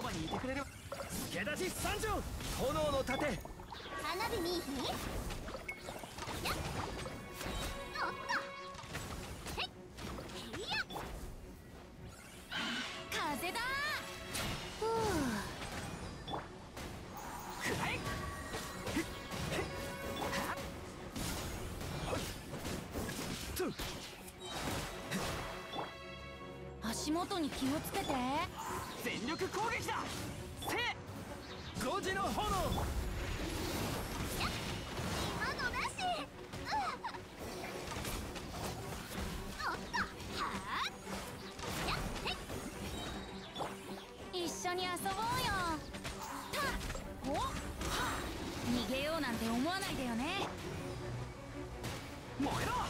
ばにいてくれる。助立ち参上。炎の盾。 花火見いひん。やっおっとへっへいや風だ。ふうくらい。 足元に気をつけて。 全力攻撃だ。せ5時の炎。 今のなし。おっとはあやっへい。一緒に遊ぼうよ。おは逃げようなんて思わないでよね。 燃えろ。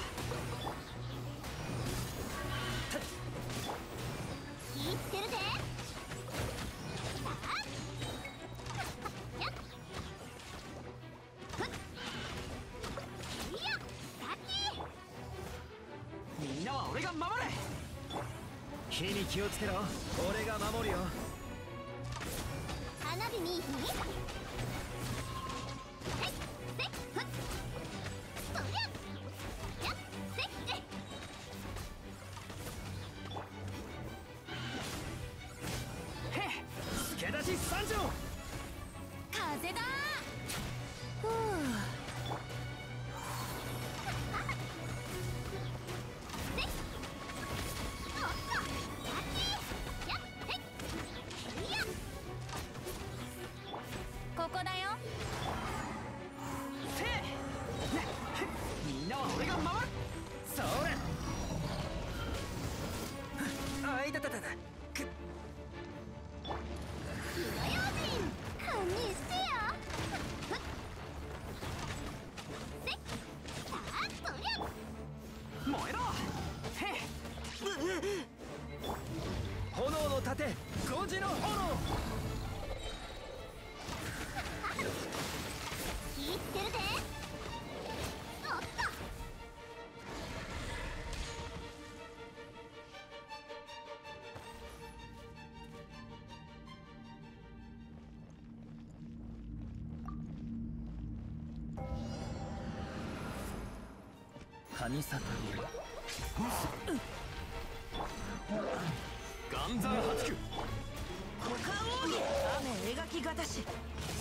気ぃつけるぜ。さあやっふっいやさっき。 みんなは俺が守れ。火に気をつけろ。俺が守るよ。 花火見いひん。はいせっふっそりゃやっせっえへっ助立ち参上。 風だ。ふうせっおっとさっきやっへっいやここだよ。 せみんなは俺が守る。それあいたたたた。くっ火の用心堪忍してよ。ふっせっさあそりゃ燃えろ。へっ炎の盾5時の炎。 気ぃつけるぜ。おっと神里流岩山八九。 股間奥義雨描きがたし。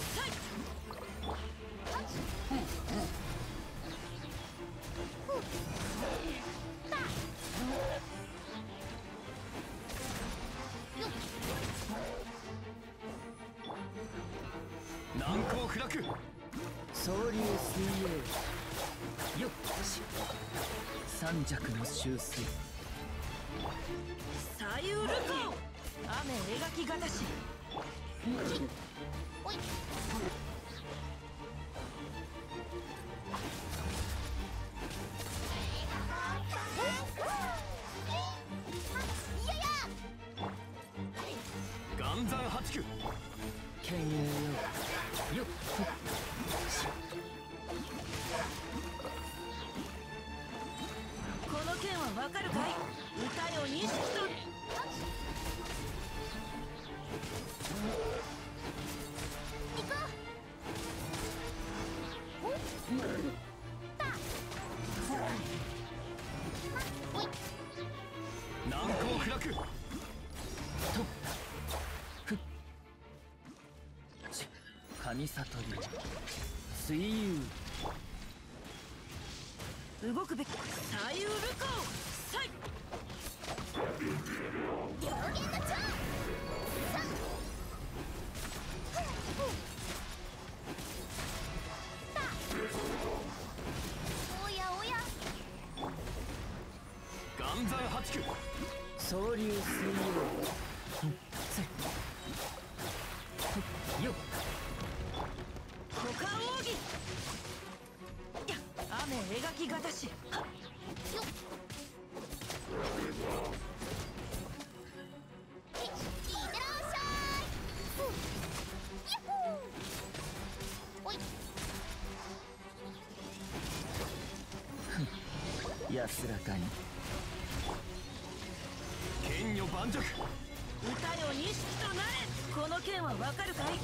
難攻不落。総流水泳。よっし三尺の修正。 左右ルコ雨描きがたし。 おいいやいや岩山八九。剣影よ。よっこの剣はわかるかい。歌よ錦と。 行こう。おったおい難攻不落。とふっち神里流水遊。 動くべき左右ルコさい。 両弦の蝶。さあおやおや岩山八九。総流水泳。よっ股間奥義雨描きがたし。 よっいってらっしゃい。やっほーおい安らかに。剣女盤石。 歌よ錦となれ。この剣はわかるかい？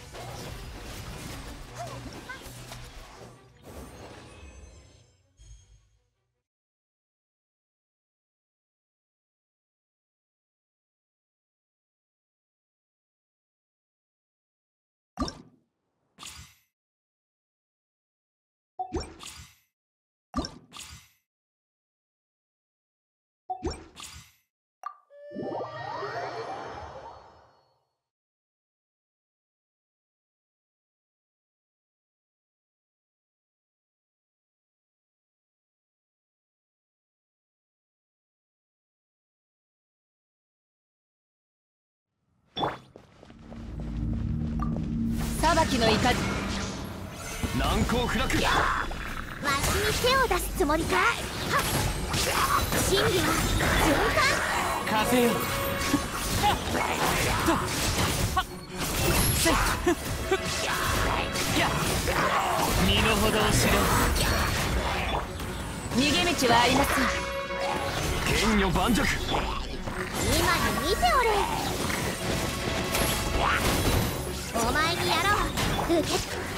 裁きの怒り。 難攻不落。 わしに手を出すつもりか。はっ、真理は循環。 風よ。身の程を知れ。 逃げ道はありません。 剣女盤石。 今に見ておれ。お前にやろう。受け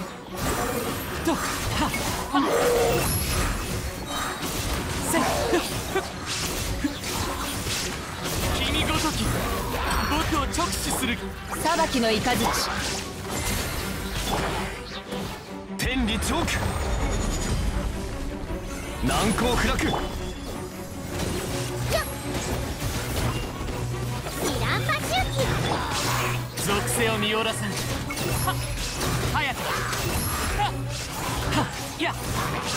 君ごとき僕を直視する。 裁きの雷。 天理チョーク。難攻不落。 よっ、二段波周期。 属性を見下ろさん。早く。やっ、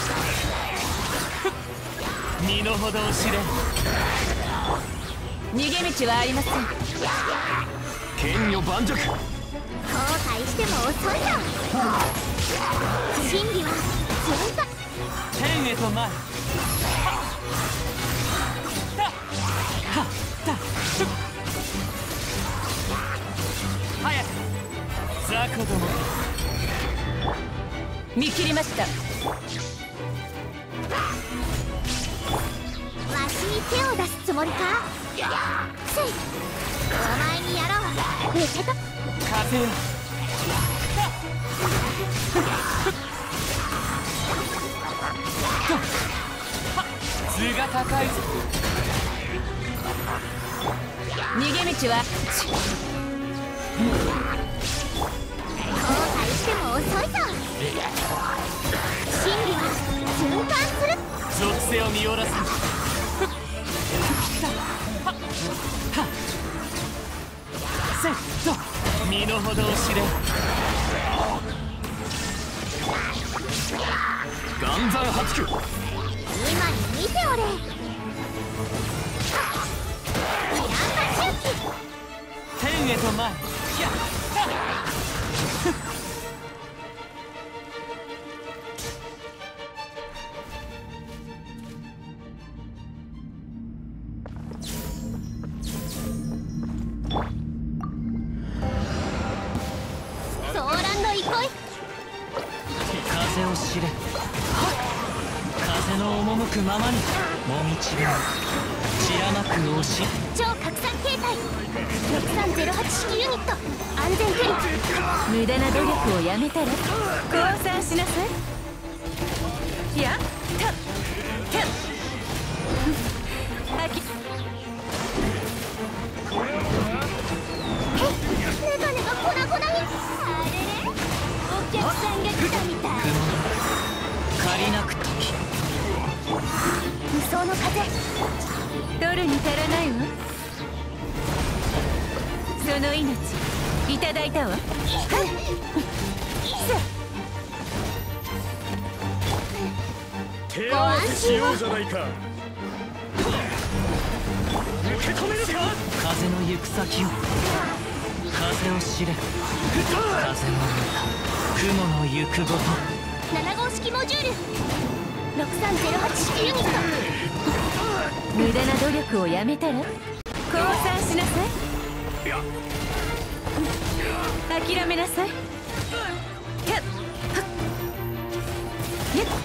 身の程を知れ。 逃げ道はありません。 剣女盤石。 後悔しても遅いぞ。真理は循環。 天へと前。早く。雑魚ども。 見切りました。 わしに手を出すつもりか。せい、お前にやろう。受けと。 風よ。図が高いぞ。 逃げ道は後悔しても遅いぞ。真理は循環する。 属性を見下ろす。セット。身の程を知れ。 岩山八九。 今に見ておれ。二段波周期。 天へと前。 ソーランド憩い。 風を知れ。風の赴くままにもみちが散らまく押し。 超拡散形態。6308式ユニット。安全距離。 無駄な努力をやめたら降参しなさい。やったキャッあき。 メガネが粉々に。あれれ、お客さんが来たみたい。 借りなく時。 無双の風。 取るに足らないわ。その命いただいたわ。 手合わせしようじゃないか。受け止めるか。 風の行く先を。風を知れ。風の雲の行くごと。 7号式モジュール。6308式ユニット。 無駄な努力をやめたら降参しなさい。諦めなさい。キャッはっやっ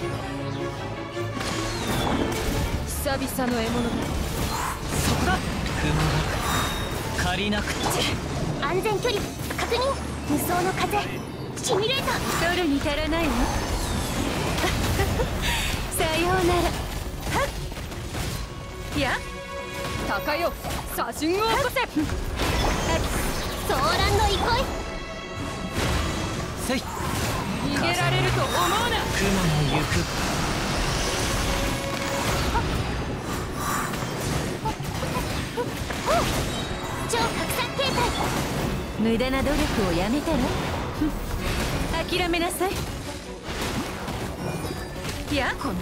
久々の獲物だ。 そこだ。雲借りなくて。 安全距離確認。無双の風シミュレーター。 取るに足らないわ。さようなら。はっ。や高よ、写真を起こせ。 ソーランド憩い。 せい。 逃げられると思うな。 雲の行く。 超拡散形態。 無駄な努力をやめたら。諦めなさい。やこの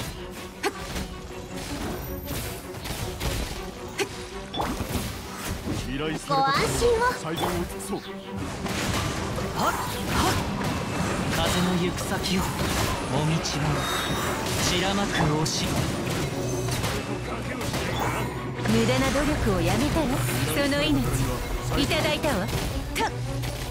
ご安心を。 はっはっ。風の行く先をもみちも散らまく押し。 無駄な努力をやめたらその命いただいたわ。たっ。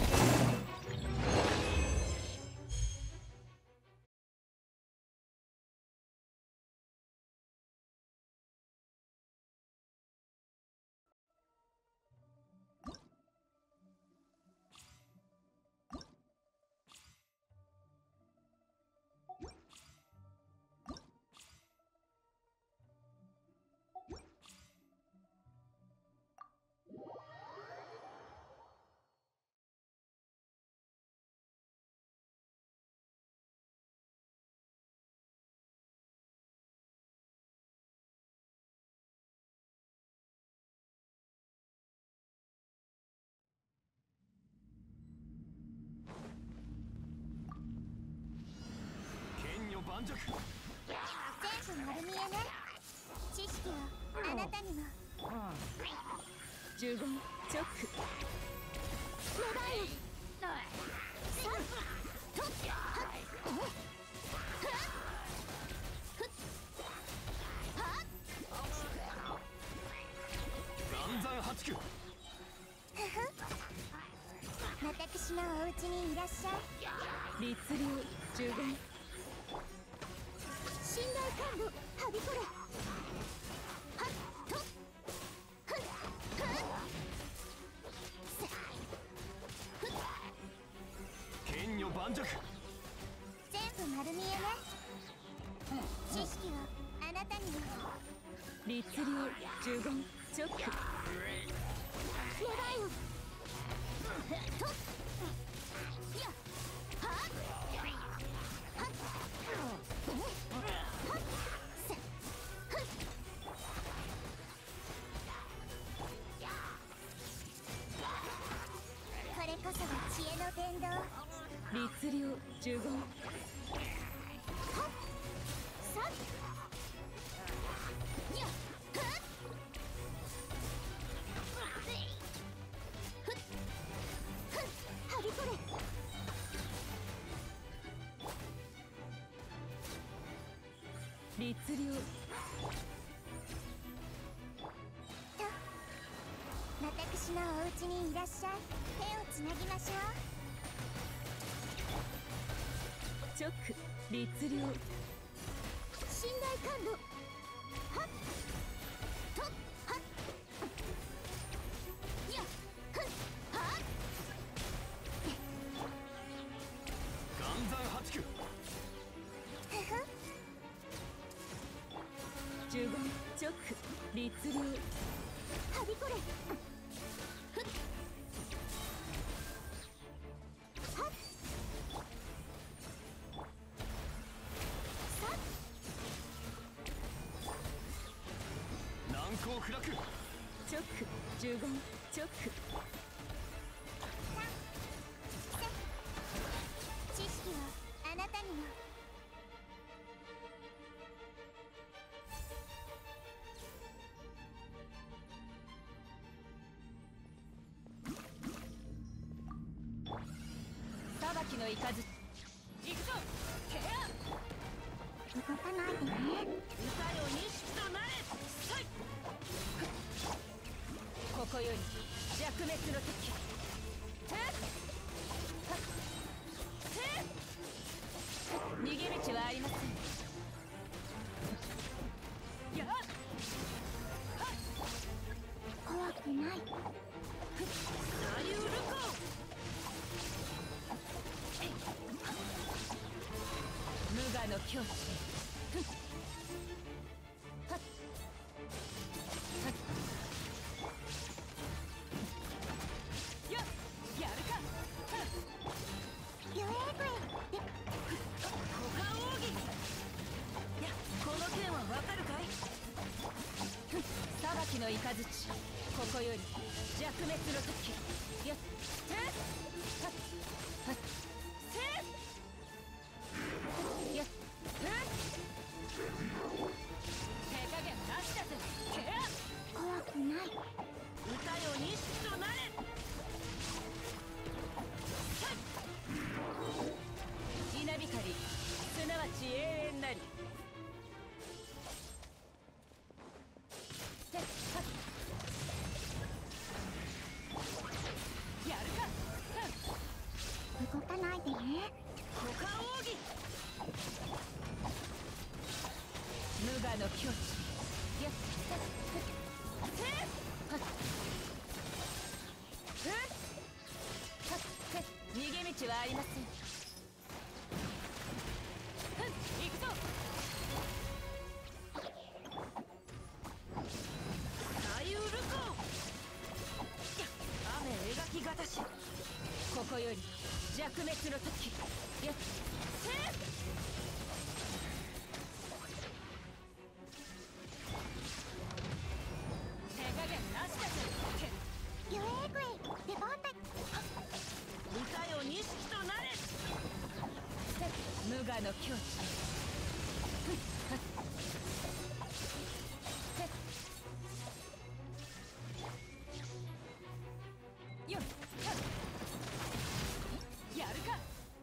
全部丸見えね。知識はあなたにも。 呪言チョック。 メダイン。さとっ私のお家にいらっしゃい。 律令呪言。 信頼感度はびこれ。はっとっふっふっせふっ。 剣女盤石。 全部丸見えね。知識はあなたにも。 律令呪言チョック。 メダイン。とっやっはっはっこれこそが知恵の伝道。 律令呪言。 さっやっはっふっふっはびこれ。 律令。 私のお家にいらっしゃい。手をつなぎましょう。 チョック。律令。 信頼感度はっとっはっやっふっはっ岩山八九。 ふふ呪言チョック。律令。 はびこれ。ふっはっさっ難攻不落。 チョック。呪言チョック。 知識はあなたにも。 裁きの雷。行くぞ。ケア。 動かないでね。 歌よ錦となれ。ここより弱滅の敵。逃げ道はありません。やっ。 怖くない。 の境地。やるか。 ゆえぐえで股間奥義。いや、この剣はわかるかい。裁きの雷、ここより弱滅の時。やっせっせっやっ手加減なしだぜ。 怖くない。 歌よ錦となれ。稲光、すなわち永遠なり。やるか。 動かないでね。 股間奥義。無我の境地。やっせっ逃げ道はありません。行くぞ。大ウルコ雨描きがたし。ここより弱滅の時。やっせっ手加減なしだぜ。 ゆえぐえでボンタ歌よ錦となれ。無我の境地。よっやるか。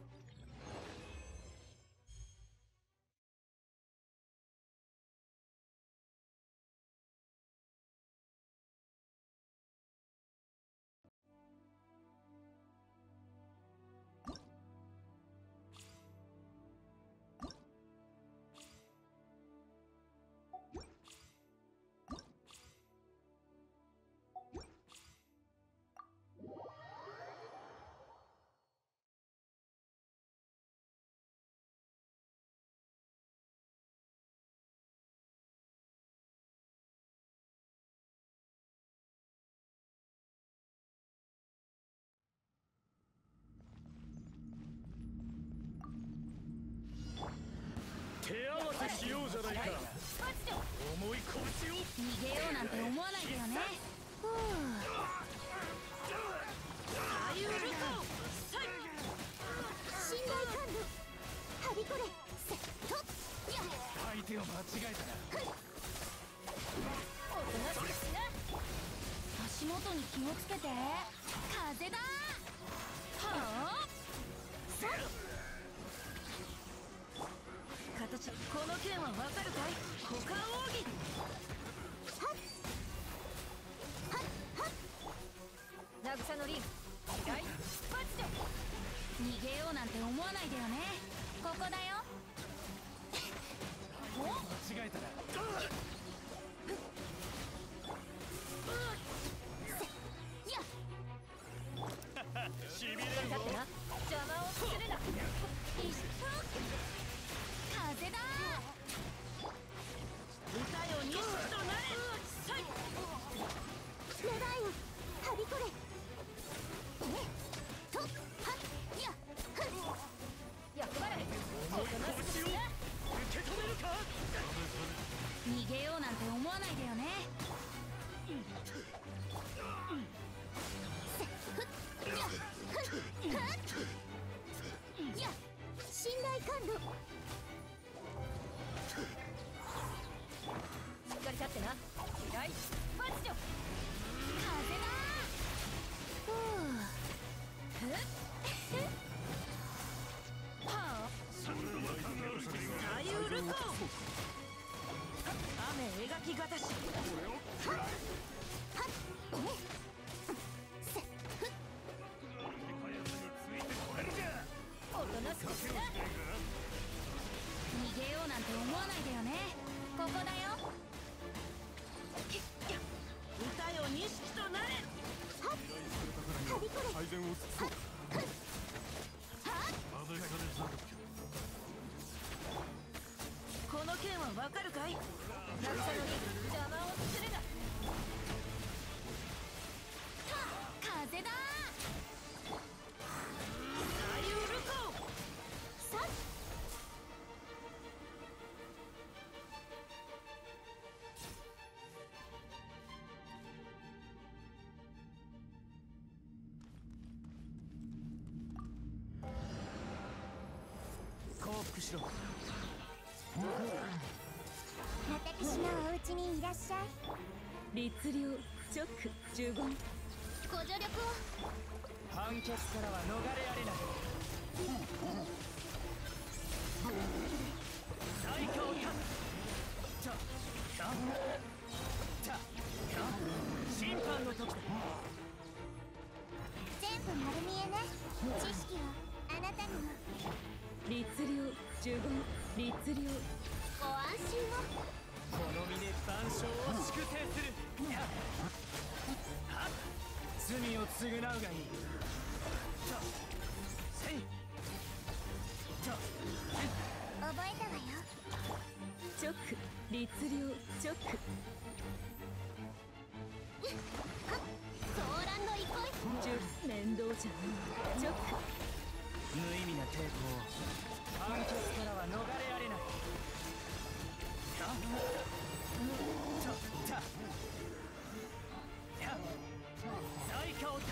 手合わせしようじゃないか。重い拳を逃げようなんて思わないでよね。大ウルコ信頼感度はびこれセットや相手を間違えたな。 おとなしくしな。足元に気をつけて。風だ。はあ形、この剣はわかるかい。股間奥義。渚のリン大発動。逃げようなんて思わないでよね。ここだよ。 間違えたな。しびれるぞ。 だってな、邪魔をするな。一緒風だ。歌よ錦となれ。さい狙いよはびこれとはっやふっ役払い。おとなしくしな。 受け止めるか。 逃げようなんて思わないでよね。 や信頼感度しっかり立ってな。大発動。風だ。ふうはあ大ウルコ雨描きがたし。おとなしくしな。逃げようなんて思わないでよね。ここだよ。歌よ錦となれ。 はびこれ最善を尽くそう。 しろ。 私のお家にいらっしゃい。 律令チョック15。 ご助力を。 判決からは逃れられない。最強タ審判の時だ。 全部丸見えね。知識をあなたにも。 律令15。律令ご安心を。 この身で万象を粛清する。罪を償うがいい。 覚えたわよ。 チョック律令チョック。 ソーランの憩い。 面倒じゃん。チョック無意味な抵抗。判決からは逃れられない。最下を立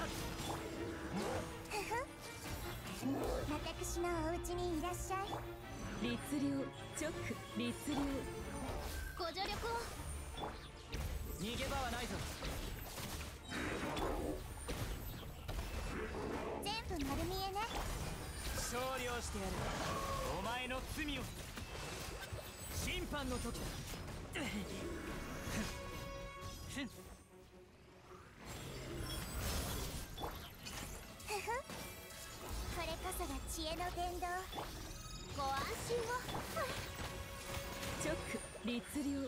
私のお家にいらっしゃい。 律令チョック律令ご助力を。 逃げ場はないぞ。 全部丸見えね。 勝利をしてやる。お前の罪を。審判の時だ。 これこそが知恵の伝道。ご安心を。 チョック律令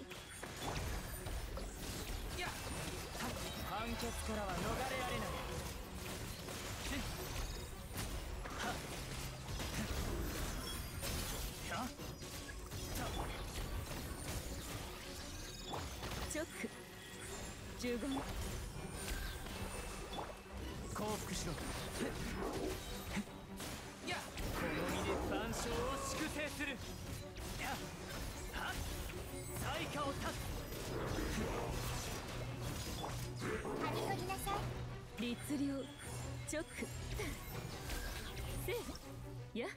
判決からは逃れられない。 チョック15。 降伏しろ。この身で万象を粛清する。最下を立はぎ取りなさい。 律令チョックせいや。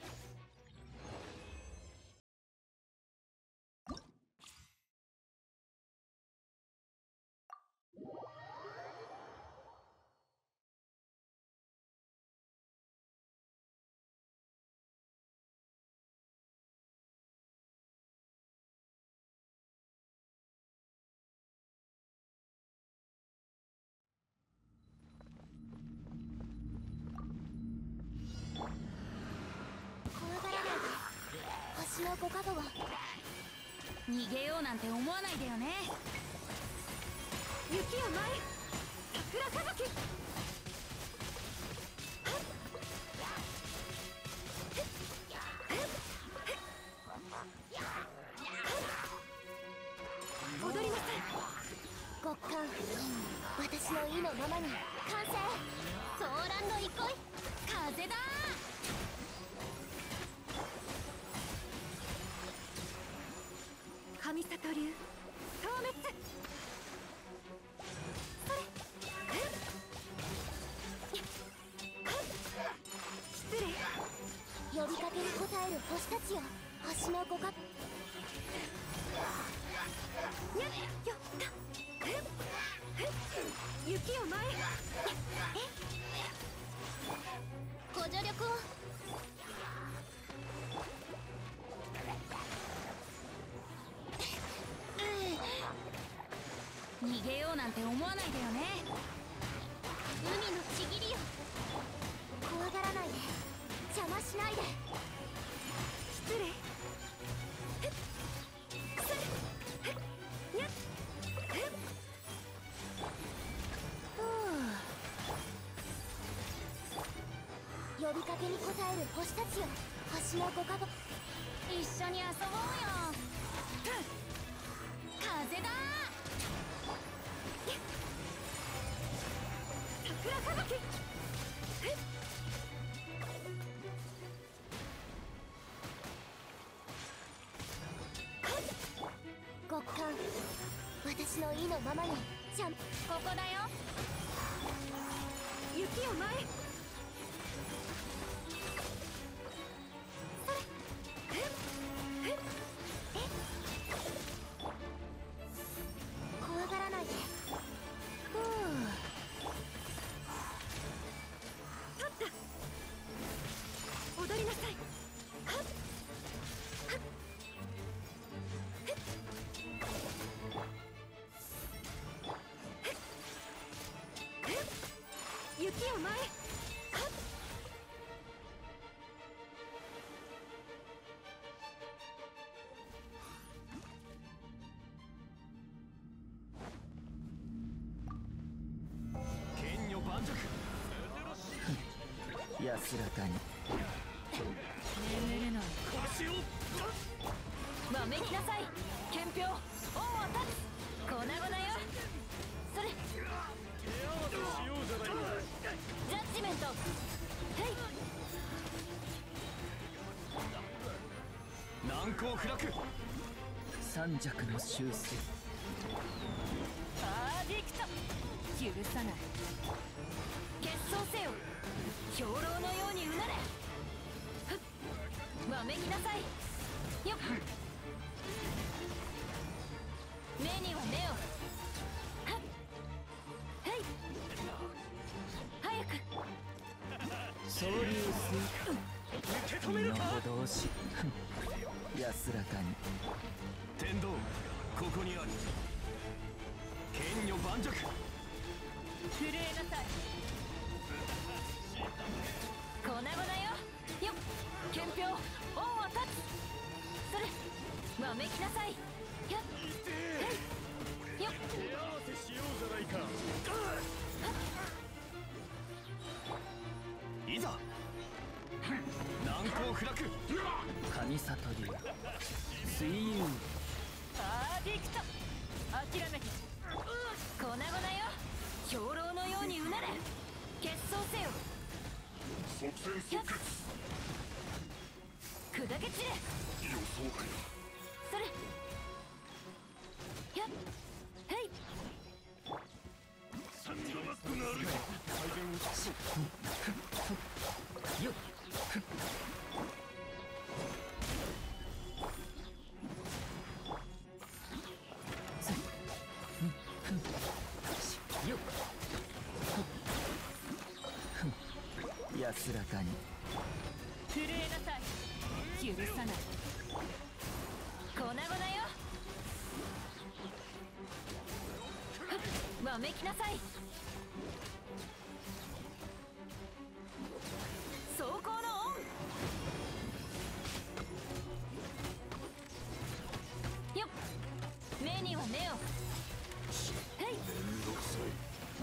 私のご加護を。 逃げようなんて思わないでよね。雪や舞桜吹雪。踊りなさい。 極寒。私の意のままに完成。ソーランの憩い。 風だ神里流消滅。失礼。 呼びかけに応える星たちよ。星のご加護。 にゃっよった雪よ舞ご助力を。 逃げようなんて思わないでよね。 海のちぎりよ。怖がらないで。邪魔しないで。 失礼。にゃっ呼びかけに応える星たちよ。星のご加護。 一緒に遊ぼうよ。風だ桜吹雪。 極寒。私の意のままに。ここだよ。雪よ舞の前。 剣女盤石。安らかに。 眠るのに腰をわめきなさい。憲兵恩を断つ。粉々よ。それ手合わせしようじゃないか。 ジャッジメント。へい。 難攻不落。三弱の修正。 バーディクト。許さない。決闘せよ。兵糧のようにうなれ。ふっわめきなさい。よっ。目には目を。はっへい。早く。 総流水。 受け止めるか。 身の程し。安らかに。天道ここにある。剣女盤石。 震えなさい。粉々よ。よっ。憲兵恩を断つ。それわめきなさい。やっへい。よっ。 手合わせしようじゃないか。 いざ難攻不落。神里流水遊。 バーディクト。諦めて。粉々よ。兵糧のようにうなれ。決闘せよ。 即戦即決。 砕け散れ。 予想外だ。 それやっへい。 サンドバックがあるか。再現をしよっ。よっ。安らかに。 震えなさい。許さない。粉々よ。わめきなさい。走行のオン。よっ。目には目を。へい。 めんどくさい。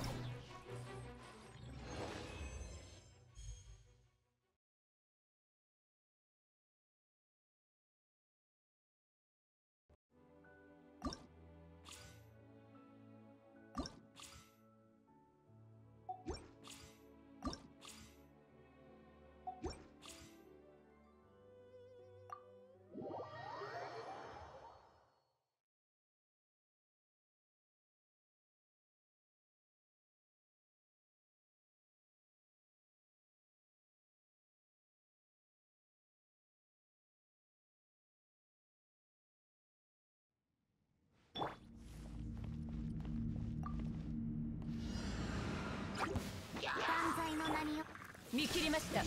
万歳の名によ。 見切りました。 せ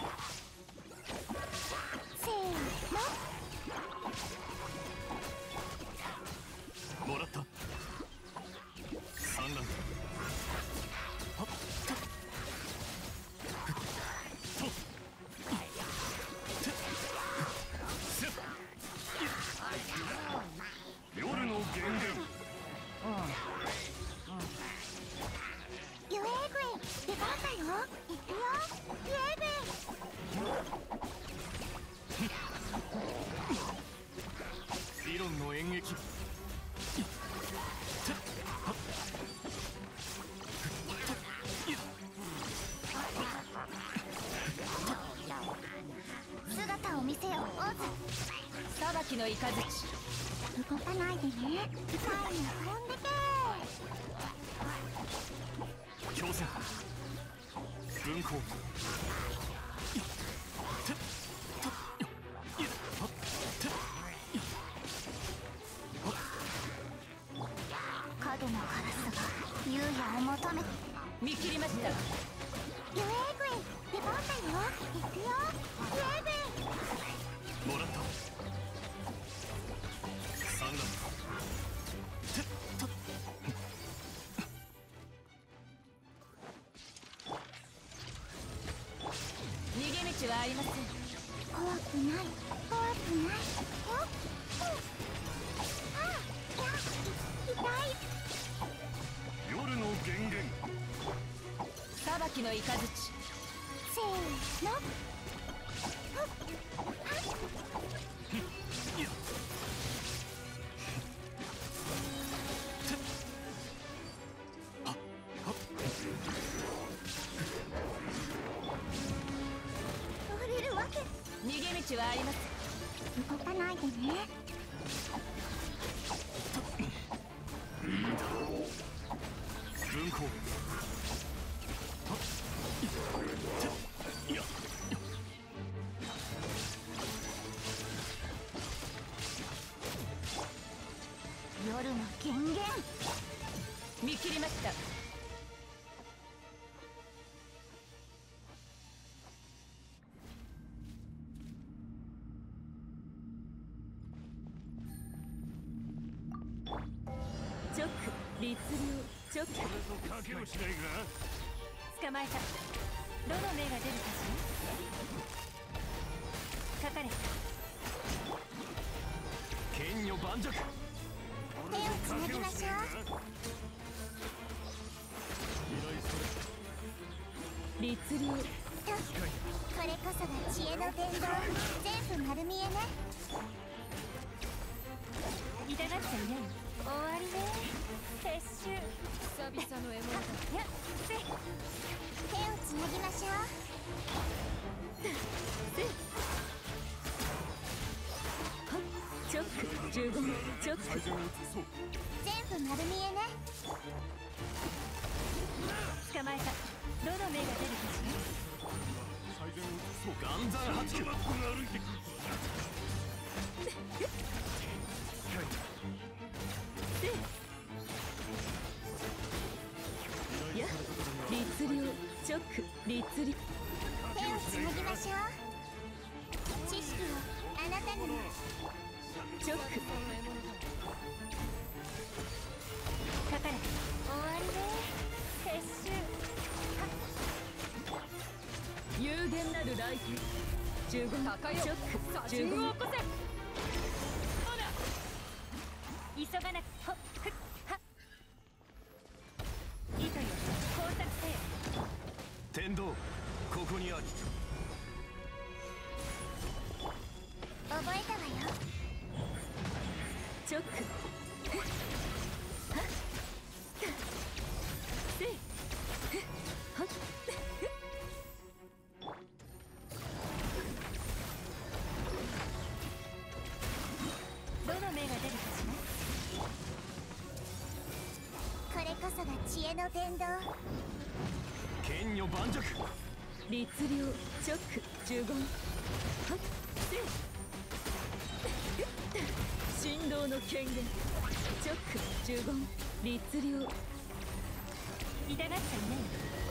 ーの。 もらった。産卵。はっとせっ夜の源源。 ユエーグイ出番だよ。行くよ。ユエーグイ。 理論の演劇。 姿を見せよオズ。 裁きの雷。 動かないでね。前に飛んでけ。 強戦。分光。 影のカラスが優也を求めて。 見切りました。 ユエーグイ出番だよ。行くよ。ユエーグイ。 もらった。産卵。 はありません。 怖くない怖くないよ。痛い。 夜の源源裁きの雷。 せーの。降りるわけ。 逃げ道はあります。 動かないでね。 分光夜の権限。 見切りました。直律流直。 賭けをしないが捕まえた。どの目が出るかしら。かかれ。 剣女盤石。 手をつなぎましょう。 律流。 とこれこそが知恵の伝道。全部丸見えね。 痛がっちゃいない。終わりね。撤収。久々の獲物だ。やっせ。 手をつなぎましょう。 チョック15チョック。 全部丸見えね。 捕まえた。どの目が出るかし岩山八九。 や律流チョック律流。 手をつなぎましょう。知識をあなたにも。 チョック。かかれ。終わりね。撤収。有限なるライフ。15高よ。チョック15を起こせ。ほら急がなく。ほっふっはっ。糸よ工作せよ。 天道ここにあり。 覚えたわよ。 チョック。はっせいはっ。どの目が出るかしこれこそが知恵の伝道。 剣女盤石。 律流チョック15。はっせい振動の権限。チョック15律流。痛がっちゃいない。